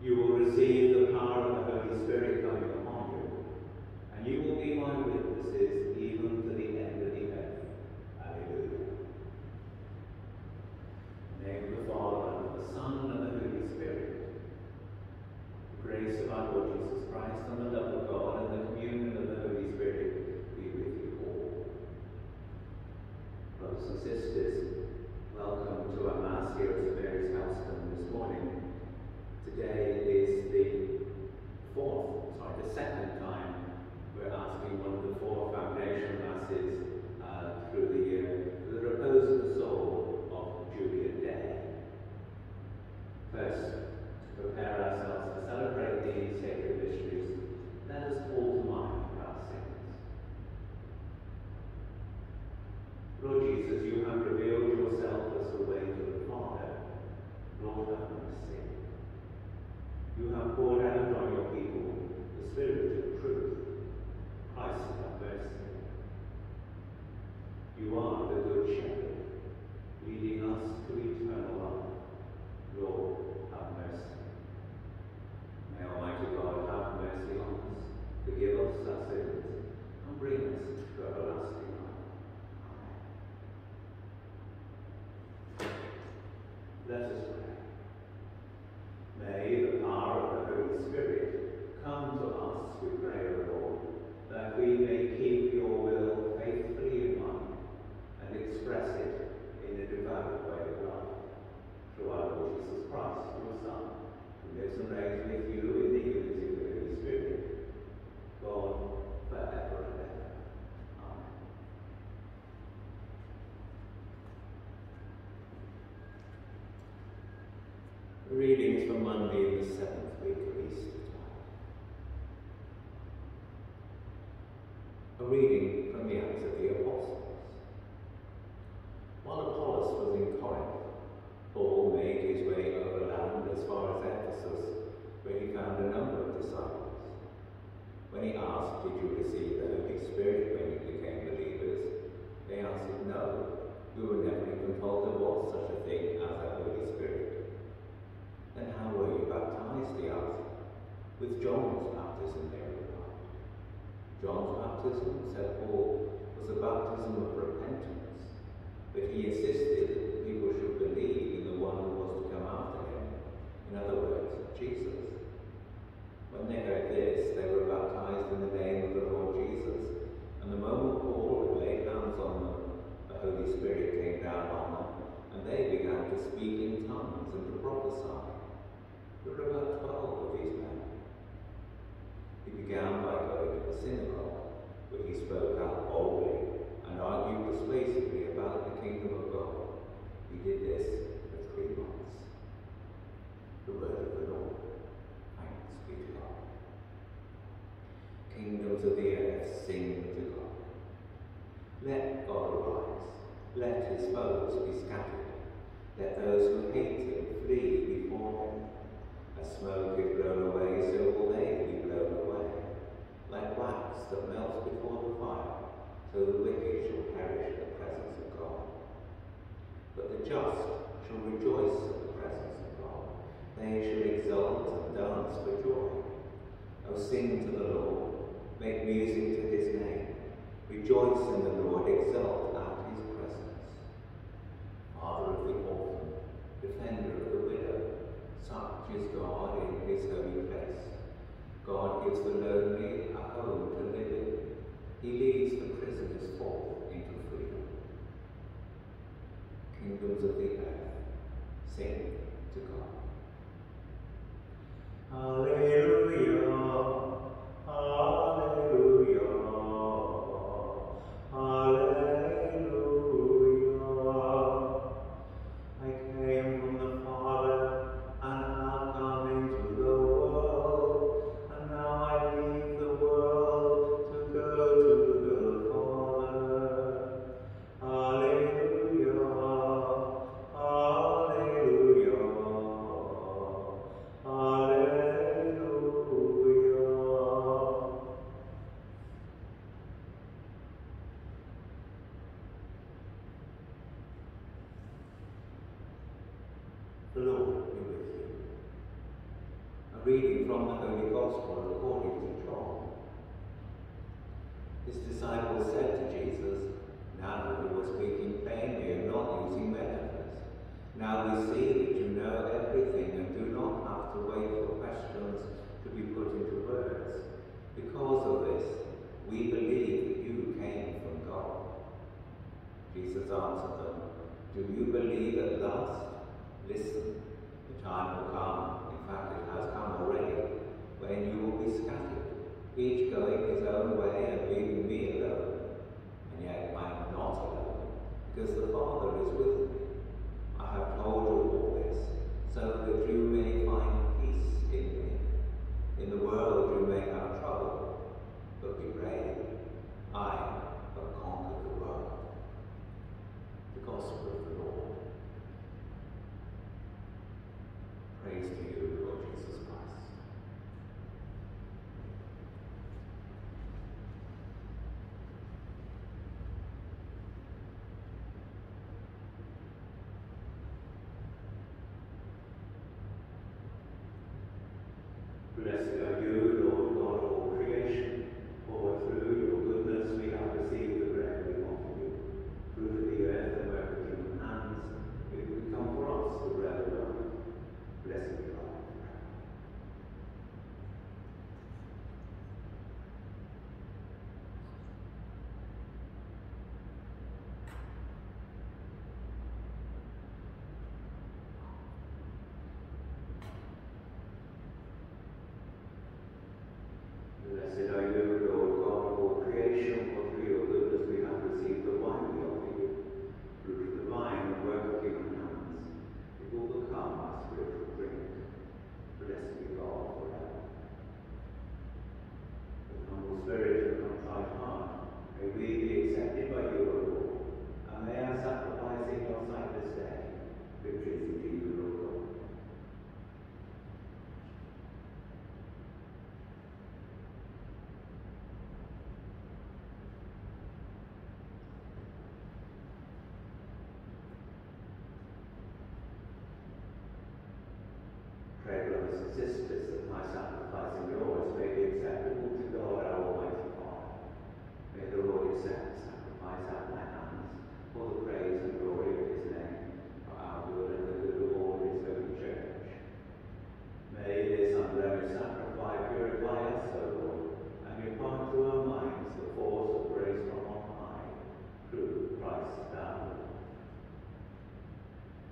You will receive the power of the Holy Spirit coming upon you, and you will be my witnesses even to the end of the earth. Alleluia. In the name of the Father, and of the Son, and of the Holy Spirit. The grace of our Lord Jesus Christ, and the love of God, and the communion of the Holy Spirit be with you all. Brothers and sisters, welcome to our Mass here at St. Mary's Helston this morning. Today is the second time we're asking one of the 4 foundation masses through the year for the repose of the soul of Julian Day. First, to prepare ourselves to celebrate these sacred mysteries, let us call to mind our sins. Lord Jesus, you have revealed yourself as the way to the Father. Lord, have mercy. You have poured out on your people the Spirit of truth. Christ, have mercy. You are the Good Shepherd, leading us to eternal life. Lord, have mercy. May Almighty God have mercy on us, forgive us our sins, and bring us to everlasting life. Amen. Let us pray. May the power of the Holy Spirit come to us, we pray, O Lord, that we may keep your will faithfully in mind and express it in a devout way of life. Through our Lord Jesus Christ, your Son, who lives and reigns with you in the unity of the Holy Spirit, God, forever and ever. Amen. Readings for Monday, the 7th week of Eastertide. A reading from the Acts of the Apostles. While Apollos was in Corinth, Paul made his way overland as far as Ephesus, where he found a number of disciples. When he asked, "Did you receive the Holy Spirit when you became believers?" they answered, "No, we were never even told there was such a thing as a Holy Spirit." "Then how were you baptized?" he asked. "With John's baptism," they replied. John's baptism, said Paul, was a baptism of repentance, but he insisted that people should believe in the one who was to come after him, in other words, Jesus. When they heard this, they were baptized in the name of the Lord Jesus, and the moment Paul had laid hands on them, the Holy Spirit came down on them, and they began to speak in tongues and to prophesy. There were about 12 of these men. He began by going to the synagogue, where he spoke out boldly and argued persuasively about the kingdom of God. He did this for 3 months. The word of the Lord. Thanks be to God. Kingdoms of the earth, sing to God. Let God arise. Let his foes be scattered. Let those who hate him flee before him. As smoke is blown away, so will they be blown away. Like wax that melts before the fire, so the wicked shall perish in the presence of God. But the just shall rejoice at the presence of God. They shall exult and dance for joy. O sing to the Lord, make music to his name. Rejoice in the Lord, exult at his presence. Father of the orphan, defender of the widow, such is God in his holy place. God gives the lonely a home to live in. He leads the prisoners forth into freedom. Kingdoms of the earth, sing to God. Alleluia, alleluia, alleluia. reading from the Holy Gospel according to John. His disciples said to Jesus, "Now you are speaking plainly and not using metaphors. Now we see that you know everything and do not have to wait for questions to be put into words. Because of this, we believe that you came from God." Jesus answered them, "Do you believe at last? Listen, the time will come, in fact it has come already, when you will be scattered, each going his own way and leaving me alone. And yet I am not alone, because the Father is with me. I have told you all this, so that you may find peace in me. In the world you may have trouble, but be brave. I have conquered the world." The Gospel of the Lord. Praise to you, Lord Jesus Christ. Blessed are you, Lord God of all creation, for through your goodness we have received the bread we offer you. Fruit of the earth and work of human hands, it will become for us the bread of life. Blessed be God forever. Blessed are you, Lord God of all creation, for through your goodness we have received the wine we offer you. Fruit of the vine and work of human hands, it will become our spiritual drink. Blessed be God forever. With humble spirit and contrite heart, may we be accepted by you, O Lord, and may our sacrifice in your sight this day be pleasing to you, O God. Pray, brothers and sisters, that my sacrifice and yours may be acceptable to God our Almighty Father. May the Lord accept the sacrifice at my hands for the praise and glory of his name, for our good and the good of all his holy church. May this unblemished sacrifice purify us, O Lord, and impart to our minds the force of grace from on high, through Christ our Lord.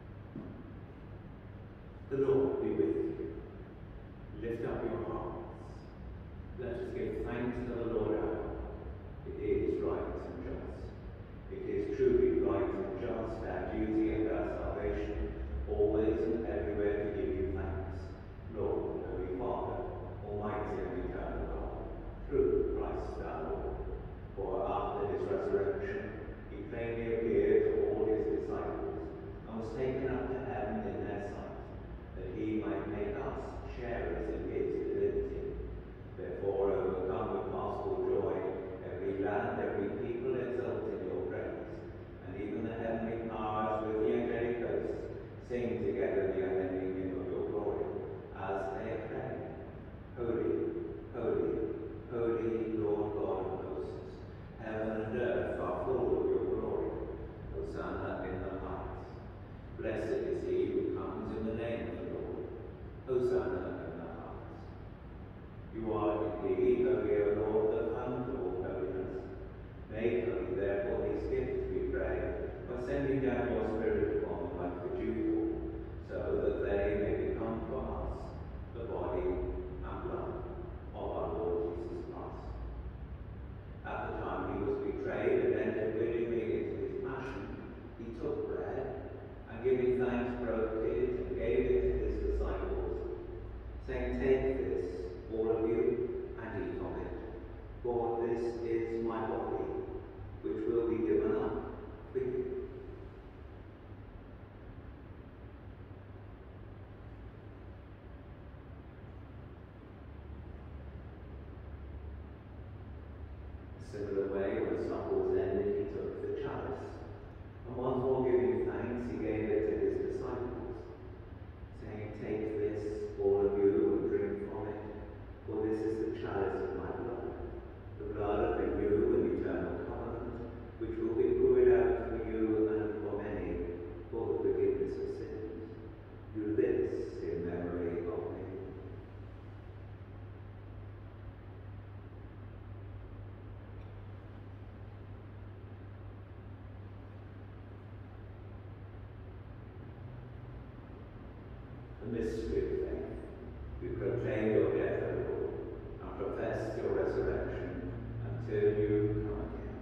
The Lord be with you. Lift up your hearts. mystery of faith. We proclaim your death, O Lord, and profess your resurrection until you come again.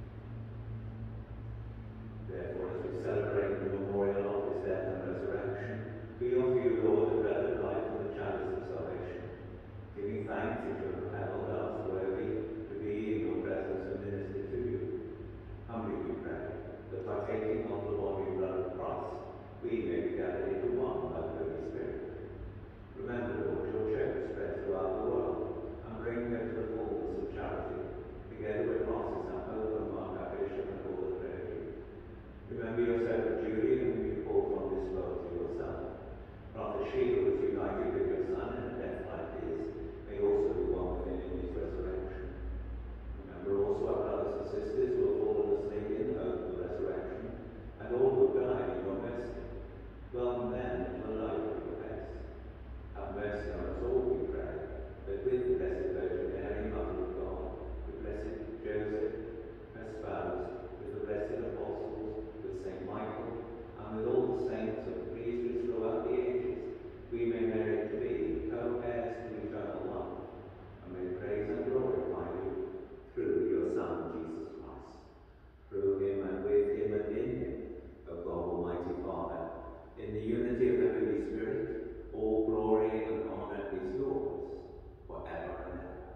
Therefore, as we celebrate the memorial of his death and resurrection, we offer you, Lord, the bread of life and the chalice of salvation, giving thanks that you have held us worthy to be in your presence and minister to you. Humbly we pray that partaking of the body and blood of Christ, we may be gathered into one by the Holy Spirit. Remember, Lord, your church spread throughout the world, and bring her to the fullness of charity, together with Francis and Pope and Mark, our Bishop, and all the clergy. Remember your servant Julian, whom you called from this world to yourself. Grant that she who was united with your Son in a death like his may also be one with him in his resurrection. Remember also our brothers and sisters who have fallen asleep in the hope of the resurrection, and all who have died in your mercy. Welcome them into the light of your face. Have mercy on us all, we pray, that with the Blessed Virgin Mary, Mother of God, with Blessed Joseph, her spouse, with the blessed apostles, with Saint Michael, and with all the saints of the priesthood throughout the ages, we may merit to be co-heirs to eternal life, and may praise and glorify you through your Son, Jesus Christ. Through him and with him and in him, O God, Almighty Father, in the unity of the Holy Spirit, all glory and honour is yours, forever and ever.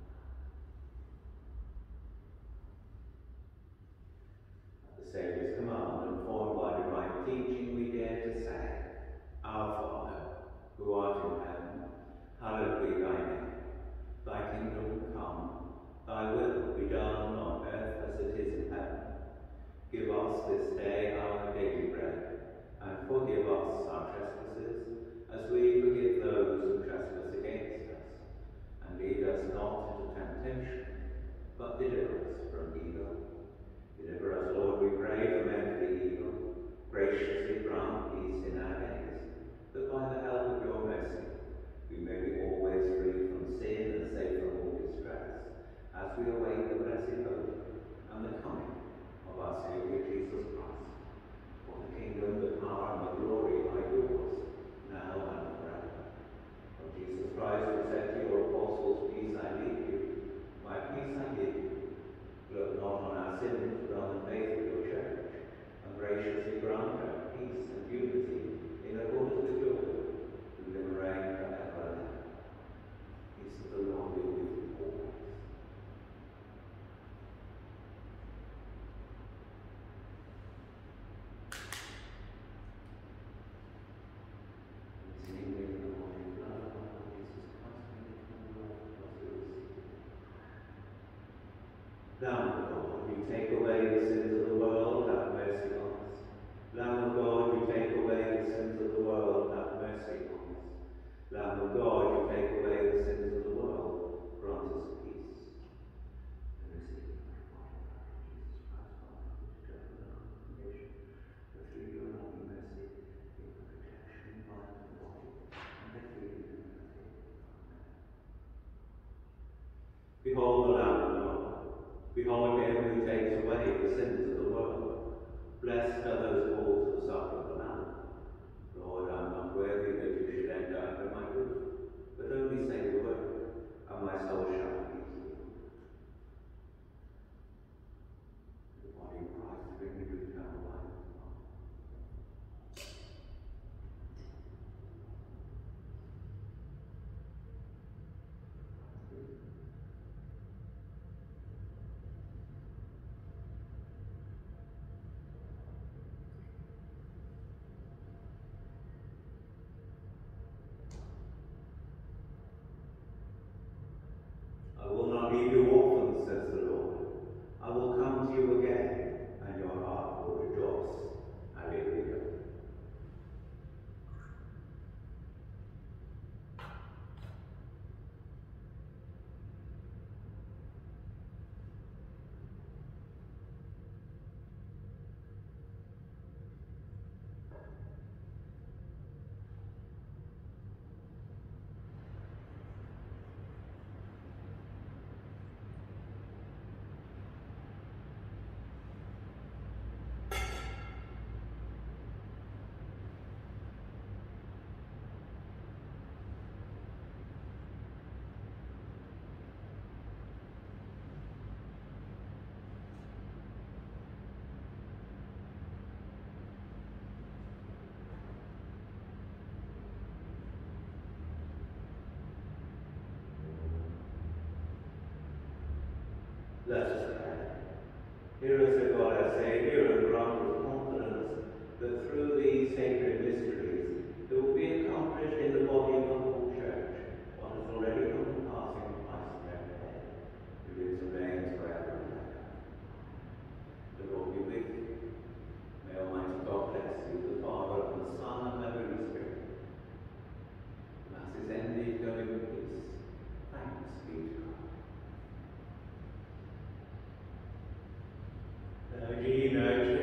At the Saviour's command, informed by divine teaching, we dare to say, Our Father, who art in heaven, hallowed be thy name. Thy kingdom come, thy will be done on earth as it is in heaven. Give us this day our daily bread, and forgive us our trespasses, as we forgive those who trespass against us. And lead us not into temptation, but deliver us from evil. Deliver us, Lord, we pray, from every evil. Graciously grant peace in our days, that by the help of your mercy we may be always free from sin and safe from all distress, as we await the blessed hope and the coming of our Saviour Jesus Christ. For the kingdom, the power, and the glory are yours, now and forever. For Jesus Christ, who said to your apostles, Peace I leave you, my peace I give you. Look not on our sins, but on the faith of your church, and graciously grant her peace and unity in accordance with your will, who live and reign forever and ever. Peace of the Lord be with you always. Lamb of God, you take away the sins of the world, have mercy on us. Lamb of God, you take away the sins of the world, have mercy on us. Lamb of God, you take away the sins of the world, grant us peace. And receive the body of Jesus Christ, our Lord, to go to the congregation, but through your loving mercy, give the protection, mind, and body, and let you be in liberty. Behold the Lamb of God. Behold him who takes away the sins of the world. Blessed are those called to the supper of the Lamb. Lord, I am not worthy that you should enter under my roof, but only say the word, and my soul shall be healed. The body of Christ bring me to eternal life. Let us pray. Hear us, O God, our Saviour, and grant us confidence that through these sacred mysteries it will be accomplished in the body of the whole Church, what has already come to pass in Christ their head, who lives and reigns forever and ever. The Lord be with you. May Almighty God bless you, the Father, and the Son, and the Holy Spirit. The Mass is ended. Go in peace. Thanks be to God. Gina,